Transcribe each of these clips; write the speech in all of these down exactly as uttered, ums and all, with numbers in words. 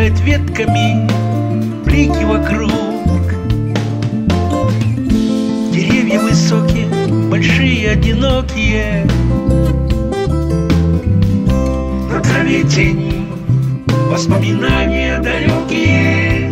осыпать ветками блики вокруг. Деревья высокие, большие, одинокие, на траве тень, воспоминания далекие.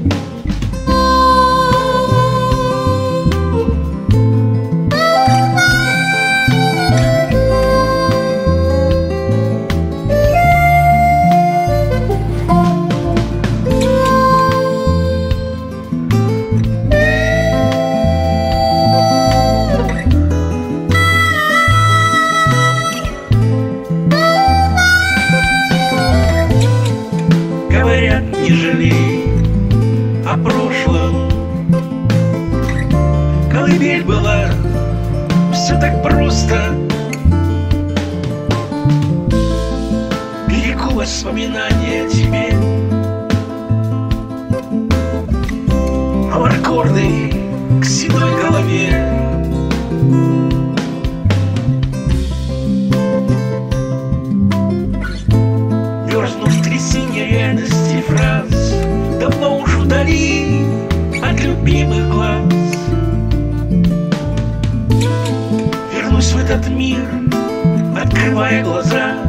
Говорят, не жалей о прошлом. Колыбель была, все так просто. Берегу воспоминания о тебе, амаркорды к седой голове. Мерзнув в трясине реальности фраз, давно уж вдали от любимых глаз. Вернусь в этот мир, открывая глаза.